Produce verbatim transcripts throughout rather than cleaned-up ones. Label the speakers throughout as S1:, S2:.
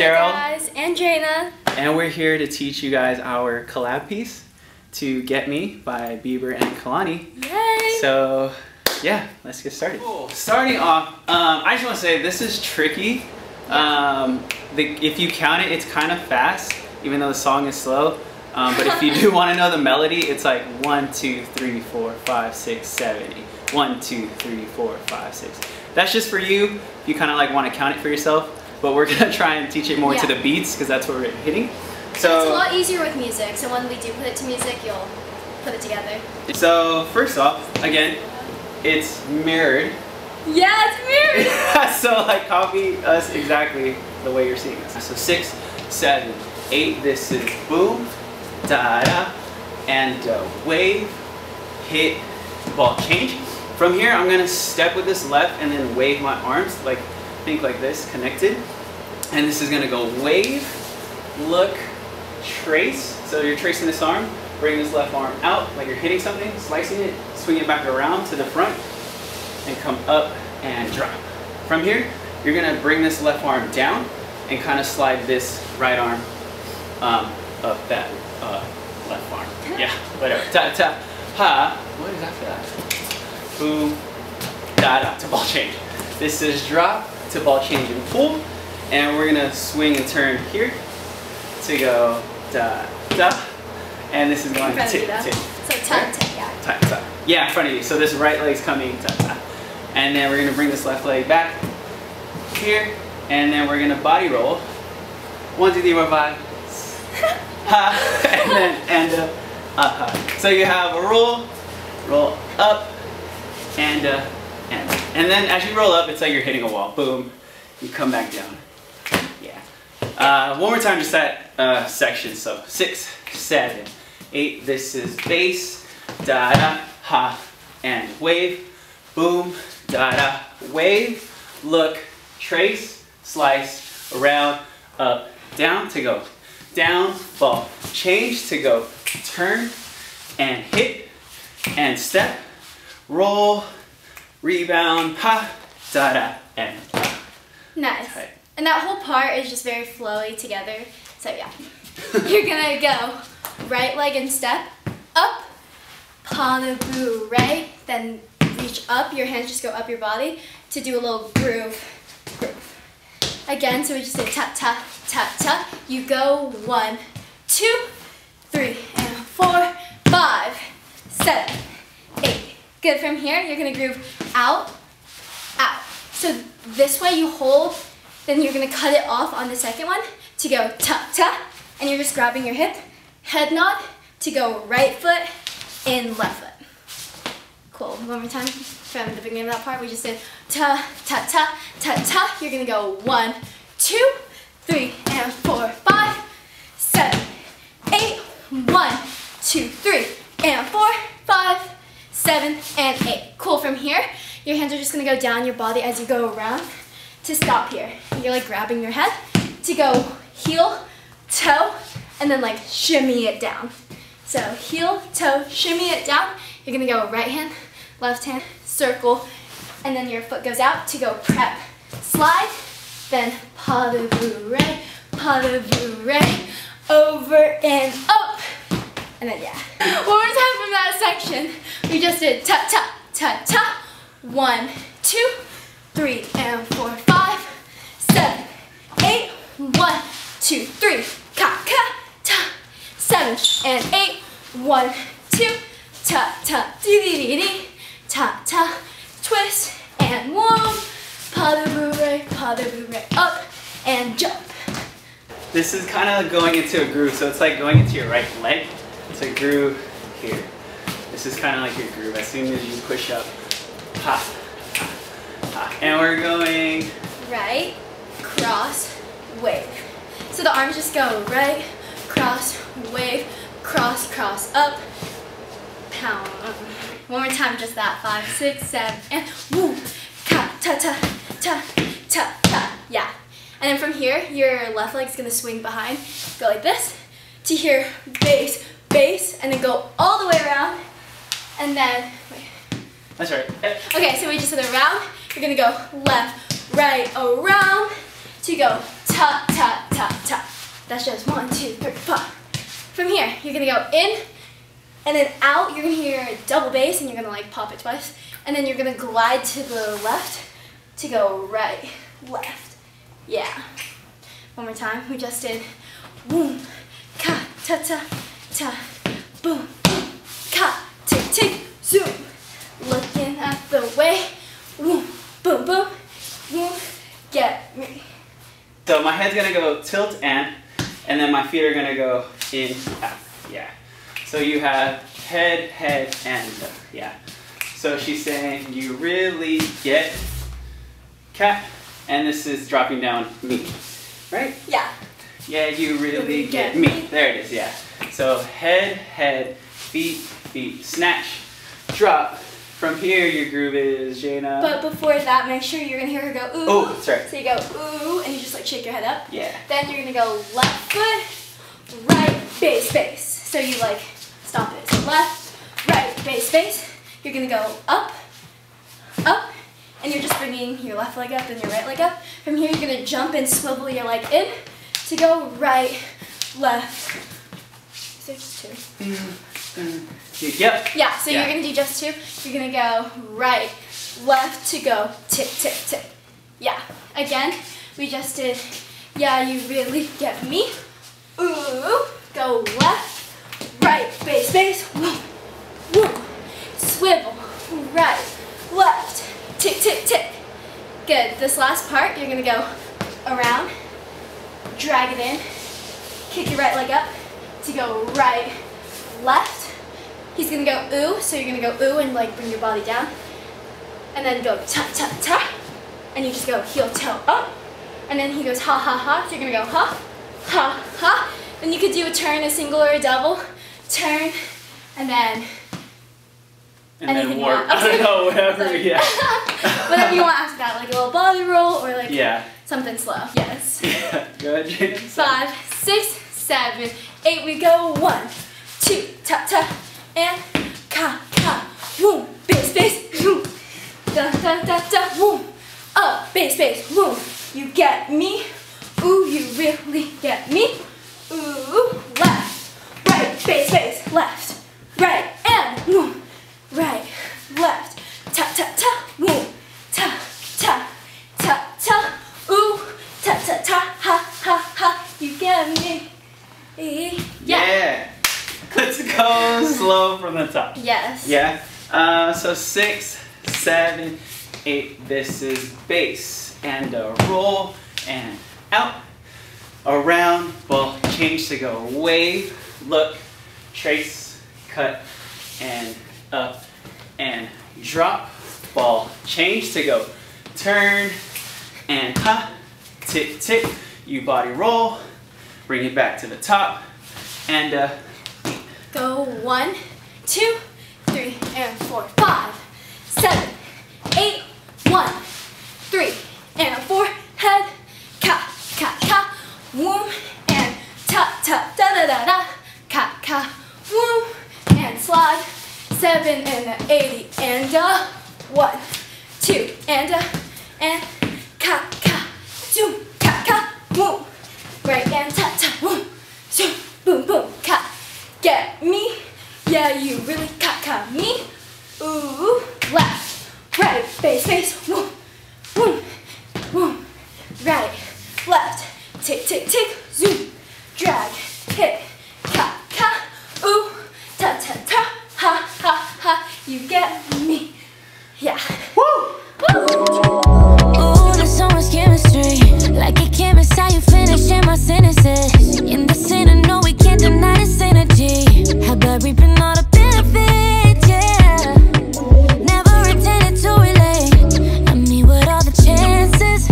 S1: Daryl.
S2: Hey guys, and Jaina.
S1: And we're here to teach you guys our collab piece to Get Me by Bieber and Kalani.
S2: Yay!
S1: So, yeah, let's get started. Cool. Starting off, um, I just want to say this is tricky. Um, the, if you count it, it's kind of fast, even though the song is slow. Um, but if you do want to know the melody, it's like one, two, three, four, five, six, seven, eight. One, two, three, four, five, six. That's just for you. If you kind of like want to count it for yourself. But we're gonna try and teach it more yeah. to the beats because that's what we're hitting. So
S2: it's a lot easier with music. So when we do put it to music, you'll put it together.
S1: So first off, again, it's mirrored.
S2: Yeah, it's mirrored.
S1: So like copy us exactly the way you're seeing us. So six, seven, eight. This is boom, da da, and uh, wave, hit, ball change. From here, I'm gonna step with this left and then wave my arms like. Think like this, connected. And this is gonna go wave, look, trace. So you're tracing this arm, bring this left arm out like you're hitting something, slicing it, swing it back around to the front, and come up and drop. From here, you're gonna bring this left arm down and kind of slide this right arm um, up that uh, left arm. Yeah, whatever. Ta ta ha. What is after that? Boom, da da to ball change. This is drop to ball change and pull, and we're gonna swing and turn here to go da da, and this is going to tick tick.
S2: So ta ta yeah.
S1: Ta ta. Yeah, in front of you. So this right leg's coming ta ta, and then we're gonna bring this left leg back here, and then we're gonna body roll. One, two, three, four, five. Ha, and then and up, up, ha. So you have a roll, roll up, and uh, and. And then as you roll up, it's like you're hitting a wall. Boom. You come back down. Yeah. Uh, one more time, just that uh, section. So six, seven, eight. This is bass, da da, ha, and wave. Boom, da da, wave. Look, trace, slice, around, up, down to go. Down, ball, change to go. Turn and hit and step, roll. Rebound, ha, da da, and da.
S2: Nice.
S1: Right.
S2: And that whole part is just very flowy together. So yeah, you're gonna go right leg and step, up, pas de bourrée, right? Then reach up, your hands just go up your body to do a little groove, groove. Again, so we just say ta ta, ta ta. You go one, two, three, and four, five, seven, eight. Good, from here, you're gonna groove out, out. So this way you hold, then you're gonna cut it off on the second one to go ta-ta, and you're just grabbing your hip, head nod, to go right foot in left foot. Cool, one more time. From the beginning of that part, we just did ta-ta-ta, ta-ta. You're gonna go one, two, three, and four, five, seven, eight, one, two, three, and four, five, seven, and eight. Cool, from here, your hands are just gonna go down your body as you go around to stop here. You're like grabbing your head to go heel, toe, and then like shimmy it down. So heel, toe, shimmy it down. You're gonna go right hand, left hand, circle, and then your foot goes out to go prep, slide, then pas de bourrée, pas de bourrée, over and up. And then yeah. One more time from that section. We just did ta ta ta ta. One, two, three, and four, five, seven, eight. One, two, three, ka ka ta. Seven and eight. One, two, ta ta dee dee dee dee. Ta ta. Twist and one. Pas de bourrée, pas de bourrée. Up and jump.
S1: This is kind of going into a groove, so it's like going into your right leg. It's a groove here. This is kind of like your groove. As soon as you push up, ha, ha, ha. And we're going
S2: right, cross, wave. So the arms just go right, cross, wave, cross, cross, up, pound. One more time, just that. Five, six, seven, and woo, ka, ta, ta, ta, ta, ta. Yeah. And then from here, your left leg's gonna swing behind, go like this, to here, bass, bass, and then go all the way around, and then, wait.
S1: That's right.
S2: Okay, so we just did a round. You're gonna go left, right, around, to go ta, ta, ta. That's just one, two, three, four. From here, you're gonna go in and then out. You're gonna hear a double bass and you're gonna like pop it twice. And then you're gonna glide to the left to go right, left. Yeah. One more time. We just did boom, ka, ta, ta, ta, boom, boom, ka, tick, tick, zoom. Looking at the way, boom, boom, boom, boom, get me.
S1: So my head's gonna go tilt and, and then my feet are gonna go in, out. Yeah. So you have head, head, and, yeah. So she's saying you really get cat, and this is dropping down me, right?
S2: Yeah.
S1: Yeah, you really get me. There it is, yeah. So head, head, feet, feet, snatch, drop. From here, your groove is Jana.
S2: But before that, make sure you're gonna hear her go ooh.
S1: Oh, that's right.
S2: So you go ooh, and you just like shake your head up.
S1: Yeah.
S2: Then you're gonna go left foot, right, bass, bass. So you like stomp it. So left, right, bass, bass. You're gonna go up, up, and you're just bringing your left leg up and your right leg up. From here, you're gonna jump and swivel your leg in to go right, left. Is there just two?
S1: Mm-hmm. Yep.
S2: Yeah, so
S1: yeah.
S2: you're gonna do just two. You're gonna go right, left to go tick, tick, tick. Yeah, again, we just did, yeah, you really get me. Ooh, go left, right, bass, bass, woo, woo. Swivel, right, left, tick, tick, tick. Good, this last part, you're gonna go around, drag it in, kick your right leg up to go right, left. He's gonna go ooh, so you're gonna go ooh and like bring your body down. And then go ta ta ta, and you just go heel toe up. And then he goes ha ha ha, so you're gonna go ha, ha, ha. Then you could do a turn, a single or a double, turn, and then
S1: and
S2: anything
S1: then
S2: you
S1: warp.
S2: want.
S1: I don't know, whatever,
S2: Like,
S1: yeah.
S2: whatever you want after that, like a little body roll or like
S1: yeah.
S2: something slow. Yes.
S1: Yeah. Go ahead, Jana.
S2: Five, six, seven, eight. We go one, two, ta ta. And ka ka, boom, bass, bass, boom, da da da da, boom, up, bass, bass, boom. You get me, ooh, you really get me, ooh, left, right, bass, bass, left, right, and boom, right, left, ta ta ta, boom, ta ta ta ta, ooh, ta ta ta, ha ha ha. You get me, yeah.
S1: Yeah. Let's go slow from the top.
S2: Yes.
S1: Yeah. Uh, so six, seven, eight. This is bass and a roll and out, around. Ball change to go wave, look, trace, cut, and up and drop. Ball change to go turn and ha, tick tick. You body roll, bring it back to the top, and uh.
S2: Go one, two, three, and four, five, seven, eight, one, three, and four, head, ka, ka, ka, woom, and ta, ta, da, da, da, da, ka, ka, woom, and slide, seven, and a eighty, and a one, two, and a, and ka, ka, zoom, ka, ka, woom, right, and ta, ta, woom, zoom, boom, boom, ka. Get me, yeah, you really ca-ca me. Ooh, left, right, bass, bass, woo, woo, woo, right, left, tick, tick, tick, zoom, drag, hit, ca, ca, ooh, ta, ta, ta, ha, ha, ha, you get me, yeah.
S1: Woo!
S3: Ooh, there's so much chemistry, like a chemist, how you finishing my sentences. In the center, no, we can't deny this energy. How about reaping all the benefits, yeah. Never intended to relate, I mean, what are the chances?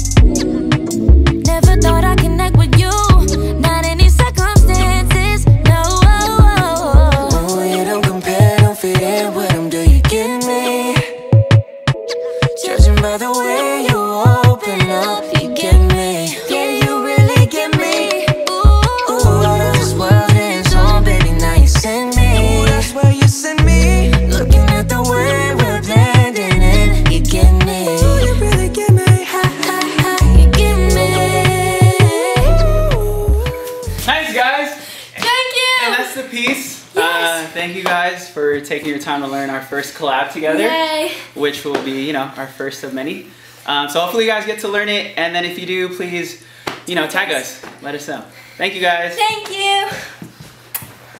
S3: Never thought I'd connect with you, not any circumstances, no.
S4: Oh, you don't compare, don't fit in with them, do you get me?
S1: uh, thank you guys for taking your time to learn our first collab together.
S2: Yay.
S1: Which will be, you know, our first of many. Um, so hopefully you guys get to learn it, and then if you do, please, you know, tag us. Let us know. Thank you guys.
S2: Thank you.